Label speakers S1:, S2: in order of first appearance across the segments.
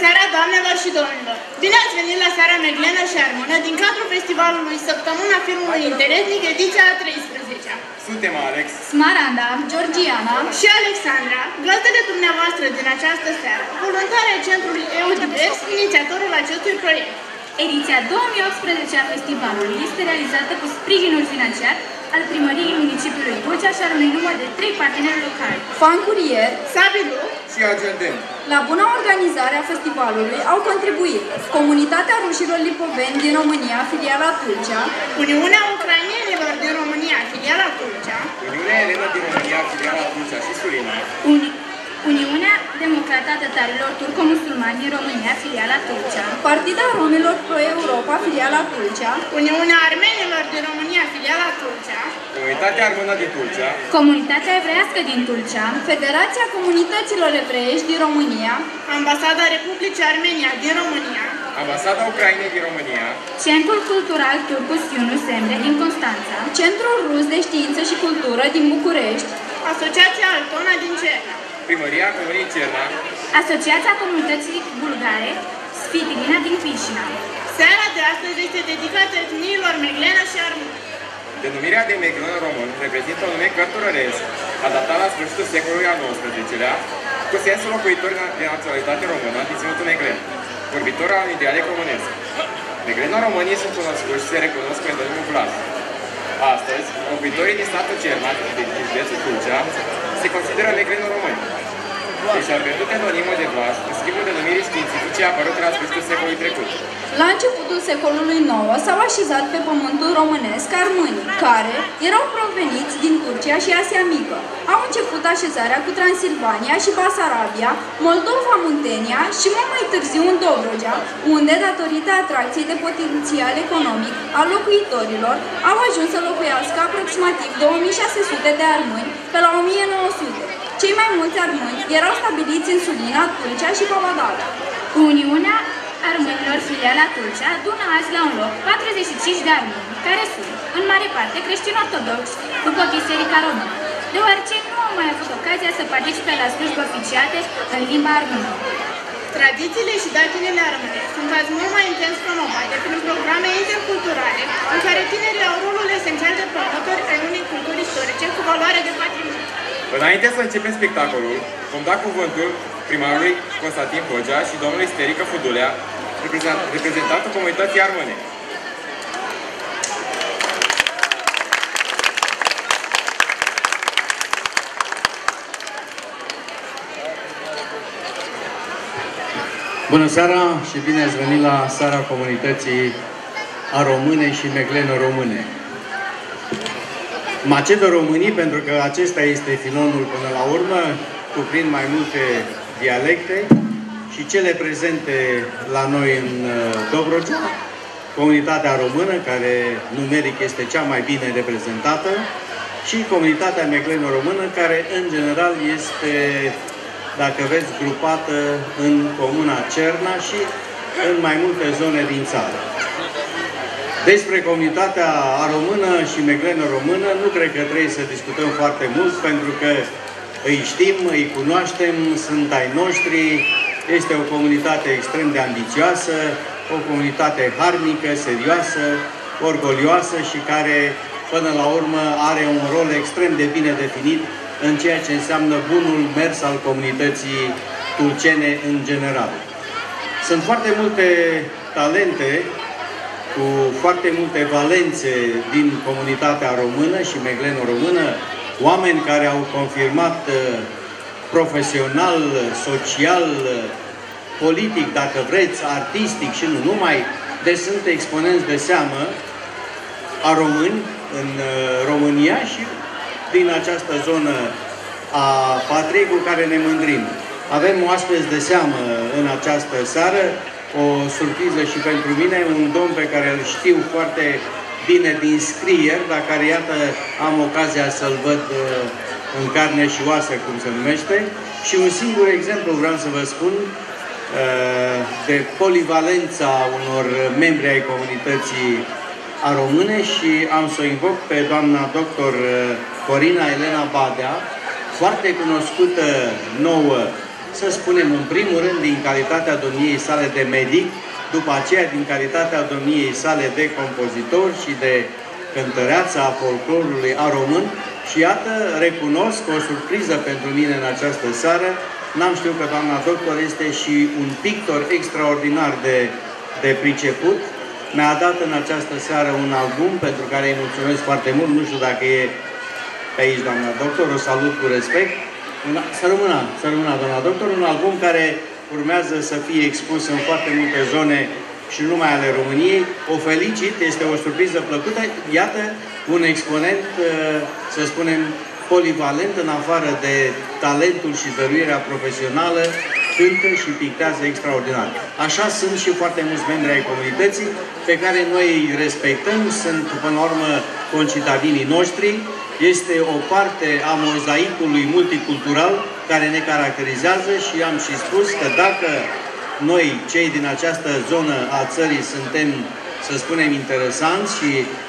S1: seara, doamnelor și domnilor! Bine ați venit la seara Meglenă și Armonă din cadrul festivalului Săptămâna Filmului Interetnic, ediția a 13-a.
S2: Suntem Alex,
S3: Smaranda, Georgiana
S1: și Alexandra, gazdele dumneavoastră din această seară, voluntari ai Centrului EUDivers, inițiatorul acestui proiect.
S3: Ediția 2018 a festivalului este realizată cu sprijinul financiar al Primăriei Municipiului Tulcea și al unui număr de 3 parteneri locali:
S4: Fan Curier,
S1: Sabilu
S2: și Argenten.
S4: La buna organizare a festivalului au contribuit Comunitatea Rușilor Lipoveni din România, filiala Tulcea,
S1: Uniunea Ucrainenilor din România, filiala Tulcea,
S2: Uniunea Elenă din România, filiala Tulcea și Sulina,
S3: Uniunea Democrată a Tătarilor Turco-Musulmani din România, filiala Tulcea,
S4: Partida Romilor Pro-Europa, filiala Tulcea,
S1: Uniunea Armenilor din România, filiala Tulcea,
S2: Comunitatea Armână din Tulcea,
S3: Comunitatea Evreiască din Tulcea,
S4: Federația Comunităților Evreiești din România,
S1: Ambasada Republicii Armenia din România,
S2: Ambasada Ucrainei din România,
S3: Centrul Cultural Turcus Yunus Emre din Constanța,
S4: Centrul Rus de Știință și Cultură din București,
S1: Asociația Altona din Cerna,
S2: Primăria Comunei Cerna,
S3: Asociația Comunității Bulgare Sfitilina din Chișinău.
S1: Seara de astăzi este dedicată etniilor Meglenă și Armonă.
S2: Denumirea de Meglen român reprezintă un nume cărturăresc, adaptat la sfârșitul secolului al XIX-lea, cu sensul locuitori de naționalitate română din ținutul Meglen, vorbitor al dialect românesc. Meglenă românii sunt cunoscuți și se recunosc pe domnul Vlas. Astăzi, locuitorii din statul Cerna, din județul Tulcea, se consideră meglenă români. Deci a pierdut denonimul de Vlas în schimbul denumirii științifice apărute la sfârșitul secolului trecut.
S4: La începutul secolului IX s-au așezat pe pământul românesc armânii, care erau proveniți din Turcia și Asia Mică. Au început așezarea cu Transilvania și Basarabia, Moldova, Muntenia și mult mai târziu în Dobrogea, unde, datorită atracției de potențial economic al locuitorilor, au ajuns să locuiască aproximativ 2600 de armâni pe la 1900. Cei mai mulți armâni erau stabiliți în Sulina, Tulcea și Pavadala.
S3: Uniunea Armânilor, filiala Tulcea, adună azi la un loc 45 de armâni, care sunt, în mare parte, creștini-ortodoxi, după Biserica Română, deoarece nu au mai avut ocazia să participe la slujbe oficiate în limba armână.
S1: Tradițiile și datinele armâne sunt azi mult mai intens promovate prin programe interculturale, în care tinerii au rolul esențial de promotori ai unei culturi istorice cu valoare de patrimoniu.
S2: Înainte să începem spectacolul, vom da cuvântul primarului Constantin Hogea și domnului Sterică Fudulea, reprezentantul comunității armâne.
S5: Bună seara și bine ați venit la seara comunității aromâne și meglenă-române. Macedо-românii, pentru că acesta este filonul până la urmă, cuprind mai multe dialecte și cele prezente la noi în Dobrogea, comunitatea română, care numeric este cea mai bine reprezentată, și comunitatea megleno-română, care în general este, dacă veți, grupată în comuna Cerna și în mai multe zone din țară. Despre comunitatea română și meglenă-română nu cred că trebuie să discutăm foarte mult, pentru că îi știm, îi cunoaștem, sunt ai noștri, este o comunitate extrem de ambițioasă, o comunitate harnică, serioasă, orgolioasă și care, până la urmă, are un rol extrem de bine definit în ceea ce înseamnă bunul mers al comunității tulcene în general. Sunt foarte multe talente, cu foarte multe valențe din comunitatea română și megleno-română, oameni care au confirmat profesional, social, politic, dacă vreți, artistic și nu numai, deci sunt exponenți de seamă a români în România și din această zonă a patriei cu care ne mândrim. Avem oaspeți de seamă în această seară, o surpriză și pentru mine, un domn pe care îl știu foarte bine din scrieri, dar care, iată, am ocazia să-l văd în carne și oasă, cum se numește. Și un singur exemplu vreau să vă spun de polivalența unor membri ai comunității române și am să o invoc pe doamna doctor Corina Elena Badea, foarte cunoscută nouă să spunem, în primul rând, din calitatea domniei sale de medic, după aceea din calitatea domniei sale de compozitor și de cântăreață a folclorului a român. Și iată, recunosc o surpriză pentru mine în această seară. N-am știut că doamna doctor este și un pictor extraordinar de priceput. Mi-a dat în această seară un album pentru care îi mulțumesc foarte mult. Nu știu dacă e pe aici, doamna doctor, o salut cu respect. Să rămână, doamna doctor, un album care urmează să fie expus în foarte multe zone și nu numai ale României. O felicit, este o surpriză plăcută. Iată, un exponent, să spunem, polivalent, în afară de talentul și dăruirea profesională, cântă și pictează extraordinar. Așa sunt și foarte mulți membri ai comunității pe care noi îi respectăm, sunt până la urmă concitadinii noștri, este o parte a mozaicului multicultural care ne caracterizează și am și spus că dacă noi, cei din această zonă a țării, suntem, să spunem, interesanți și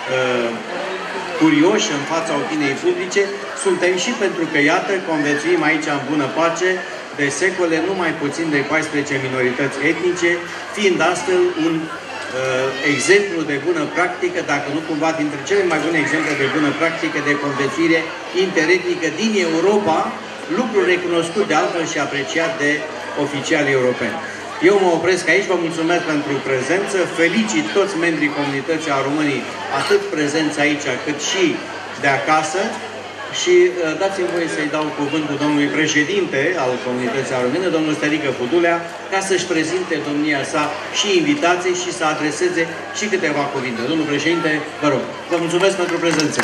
S5: curioși în fața opiniei publice, suntem și pentru că, iată, conviețuim aici în bună pace de secole, nu mai puțin de 14 minorități etnice, fiind astfel un exemplu de bună practică, dacă nu cumva dintre cele mai bune exemple de bună practică de conviețuire interetnică din Europa, lucru recunoscut de altfel și apreciat de oficialii europeni. Eu mă opresc aici, vă mulțumesc pentru prezență, felicit toți membrii comunității a Românii, atât prezenți aici, cât și de acasă, și dați-mi voie să-i dau cuvântul domnului președinte al comunității a Românii, domnul Stelică Fudulea, ca să-și prezinte domnia sa și invitații și să adreseze și câteva cuvinte. Domnul președinte, vă rog, vă mulțumesc pentru prezență.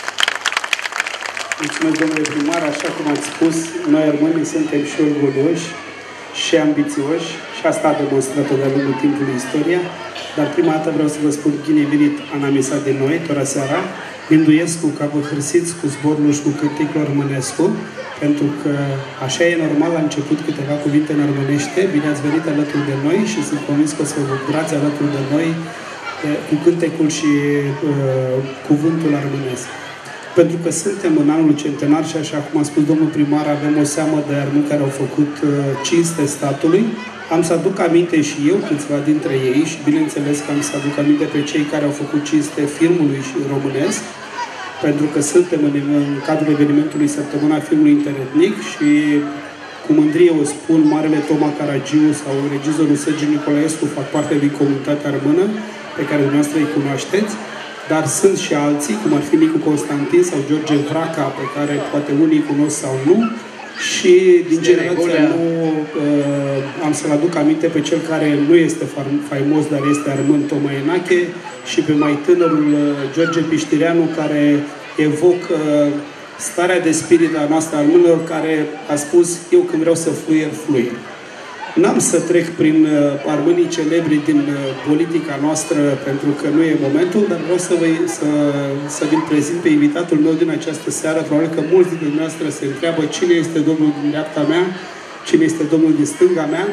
S6: Mulțumesc, domnule primar, așa cum ați spus, noi românii suntem și orgolioși și ambițioși și asta a demonstrat-o de-a lungul timpului istoria, dar prima dată vreau să vă spun bine venit Ana Misa de noi, tora seara, Minduiescu, Capă Hârsiți, cu zborluș, cu cârticul românescu, pentru că așa e normal, la început câteva cuvinte în românește. Bine ați venit alături de noi și sunt convins că o să vă bucurați alături de noi cu cântecul și cuvântul românesc. Pentru că suntem în anul centenar și așa cum a spus domnul primar, avem o seamă de armâni care au făcut cinste statului. Am să aduc aminte și eu câțiva dintre ei și bineînțeles că am să aduc aminte pe cei care au făcut cinste filmului și românesc, pentru că suntem în cadrul evenimentului Săptămâna Filmului Interetnic și cu mândrie o spun, Marele Toma Caragiu sau regizorul Sergiu Nicolaescu fac parte din comunitatea română pe care dumneavoastră îi cunoașteți, dar sunt și alții, cum ar fi Nicu Constantin sau George Vraca, pe care poate unii cunosc sau nu. Și din generația nouă am să-l aduc aminte pe cel care nu este faimos, dar este Armân Toma Enache, și pe mai tânărul George Piștireanu, care evocă starea de spirit a noastră armânilor, care a spus, eu când vreau să fluier, fluier. N-am să trec prin armânii celebri din politica noastră, pentru că nu e momentul, dar vreau să vi-l prezint pe invitatul meu din această seară. Probabil că mulți dintre dumneavoastră se întreabă cine este domnul din dreapta mea, cine este domnul din stânga mea.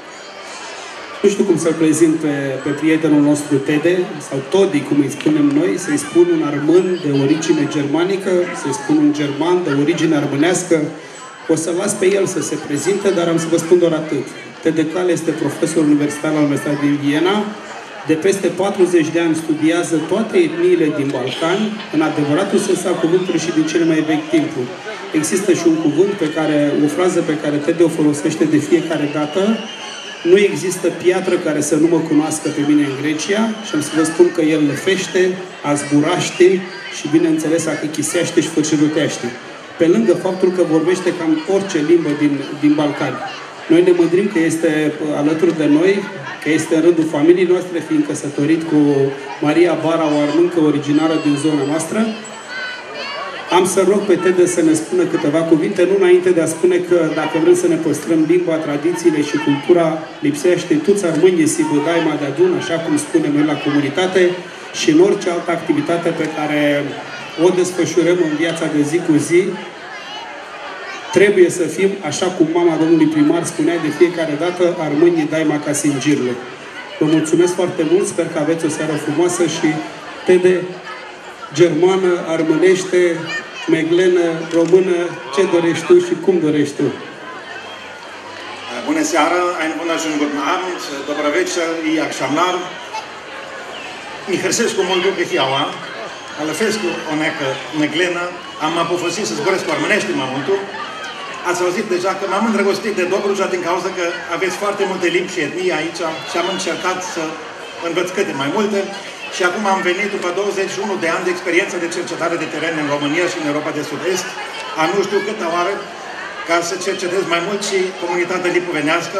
S6: Nu știu cum să-l prezint pe prietenul nostru Tede, sau Todi, cum îi spunem noi, să-i spun un armân de origine germanică, să-i spun un german de origine armânească. O să las pe el să se prezinte, dar am să vă spun doar atât. Tede Cal este profesor universitar la Universitatea din Viena. De peste 40 de ani studiază toate etniile din Balcani, în adevăratul sens al cuvântului și din cele mai vechi timpuri. Există și un cuvânt o frază pe care Tede o folosește de fiecare dată. Nu există piatră care să nu mă cunoască pe mine în Grecia și am să vă spun că el lăfește, azburaște și, bineînțeles, achichisește și făcirutește. Pe lângă faptul că vorbește cam orice limbă din Balcani. Noi ne mândrim că este alături de noi, că este în rândul familiei noastre, fiind căsătorit cu Maria Bara, o armâncă originară din zona noastră. Am să rog pe Tede să ne spună câteva cuvinte, nu înainte de a spune că dacă vrem să ne păstrăm limba, tradițiile și cultura, lipsește tuți armânii Sibădaima de adun, așa cum spunem noi la comunitate, și în orice altă activitate pe care o desfășurăm în viața de zi cu zi, trebuie să fim, așa cum mama domnului primar spunea de fiecare dată, armânii daima ca singirle. Vă mulțumesc foarte mult, sper că aveți o seară frumoasă și Tede, germană, armânește, meglenă, română, ce dorești tu și cum dorești tu.
S7: Bună seara, einen wunderschönen guten Abend, dobar večer i jak šamlar. Mi hrsescu mult după fiaua, ale fescu o necă neglena, am apofosit să zboresc cu armânești mai multul. Ați auzit deja că m-am îndrăgostit de Dobrogea din cauza că aveți foarte multe limbi și etnii aici și am încercat să învăț câte mai multe. Și acum am venit după 21 de ani de experiență de cercetare de teren în România și în Europa de Sud-Est, a nu știu câtă oară, ca să cercetez mai mult și comunitatea lipovenească.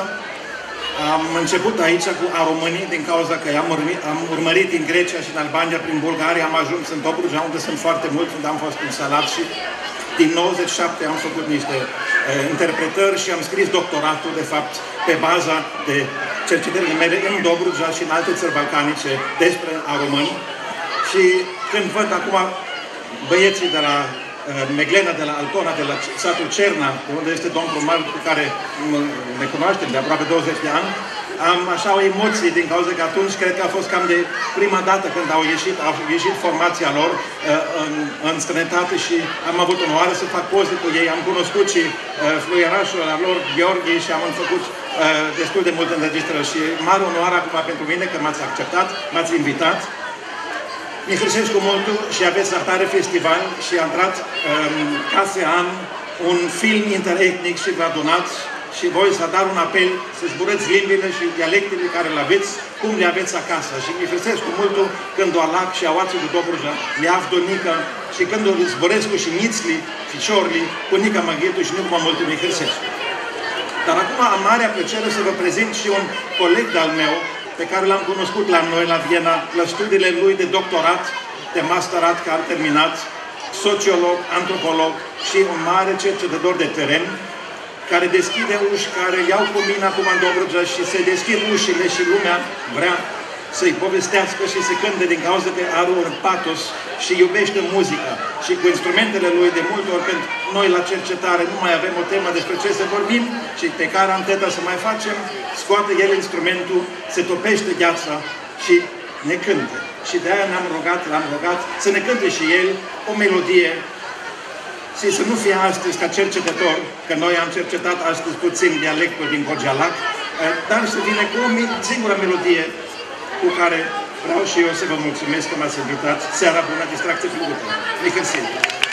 S7: Am început aici cu românii din cauza că am urmărit în Grecia și în Albania, prin Bulgaria, am ajuns în Dobrogea, unde sunt foarte mulți, unde am fost instalat și din 97 am făcut niște interpretări și am scris doctoratul, de fapt, pe baza de cercetările mele în Dobrogea și în alte țări balcanice despre români. Și când văd acum băieții de la Meglena, de la Altona, de la satul Cerna, de unde este domnul primar cu care ne cunoaștem de aproape 20 de ani, am așa o emoție din cauza că atunci cred că a fost cam de prima dată când au ieșit formația lor în străinătate și am avut onoare să fac poze cu ei. Am cunoscut și fluierașul la lor, Gheorghe, și am făcut destul de multe înregistrări și mare onoare acum pentru mine că m-ați acceptat, m-ați invitat. Mi hrisesc cu multul și aveți Artare Festival și a intrat case an un film interetnic și vă adunați și voi să dar un apel să zburăți limbile și dialectele care le aveți, cum le aveți acasă. Și mi hrisesc cu multul când o alac și aoații de Dobrogea, le avdonică și când o zboresc cu și nițli, ficiorli, cu nica maghetu și nu cu multul mi hrisesc. Dar acum am marea plăcere să vă prezint și un coleg de-al meu, pe care l-am cunoscut la noi, la Viena, la studiile lui de doctorat, de masterat, care a terminat, sociolog, antropolog și un mare cercetător de teren, care deschide uși, care iau cu mine acum în Dobrogea și se deschid ușile și lumea vrea să-i povestească și să cânte din cauza că are un patos și iubește muzica. Și cu instrumentele lui, de multe ori când noi la cercetare nu mai avem o temă despre ce să vorbim și pe care am teta să mai facem, scoate el instrumentul, se topește gheața și ne cântă. Și de-aia l-am rugat să ne cânte și el o melodie și să nu fie astăzi ca cercetător, că noi am cercetat astăzi puțin dialectul din Cogelac, dar să vină cu o singură melodie cu care vreau și eu să vă mulțumesc că m-ați invitat. Seara bună, distracție plăcută. Nicălțin.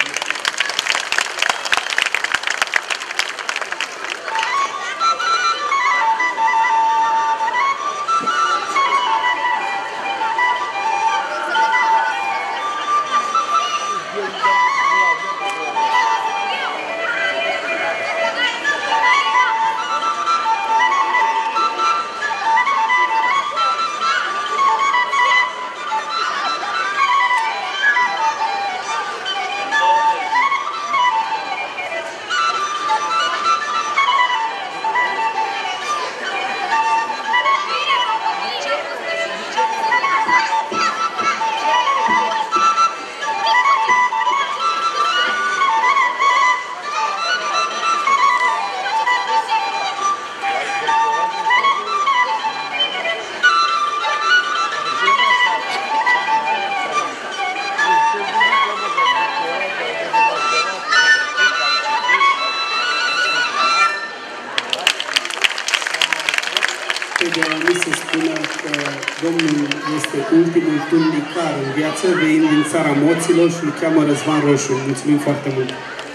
S6: Domnul este ultimul tulnicar în viață, venind din țara Moților și îl cheamă Răzvan Roșu. Mulțumim foarte mult!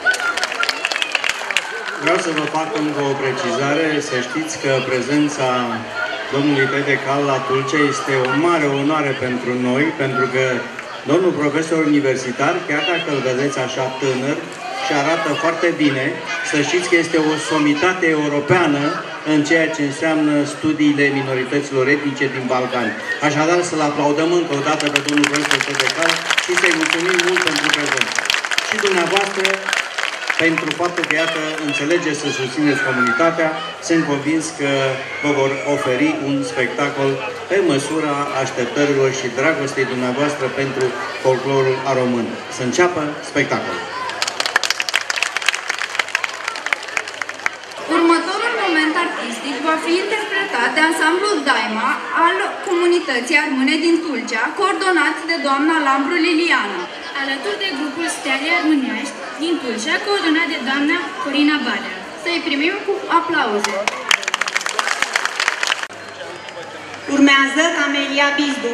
S5: Vreau să vă fac încă o precizare, să știți că prezența domnului Pede Cal la Tulcea este o mare onoare pentru noi, pentru că domnul profesor universitar, chiar dacă îl vedeți așa tânăr și arată foarte bine, să știți că este o somitate europeană în ceea ce înseamnă studiile minorităților etnice din Balcani. Așadar, să-l aplaudăm încă o dată pe domnul profesor Pede Cal și să-i mulțumim mult pentru prezență. Și dumneavoastră, pentru faptul că, iată, înțelegeți să susțineți comunitatea, sunt convins că vă vor oferi un spectacol pe măsura așteptărilor și dragostei dumneavoastră pentru folclorul român. Să înceapă spectacolul.
S4: Următorul moment artistic va fi interpretat de ansamblul Daima al comunității armâne din Tulcea, coordonat de doamna Lambru Liliana,
S3: alături de grupul Stele Armânești din Tulcea, coordonat de doamna Corina Badea.
S4: Să-i primim cu aplauze.
S8: Urmează Camelia Bizdu.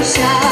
S9: așa.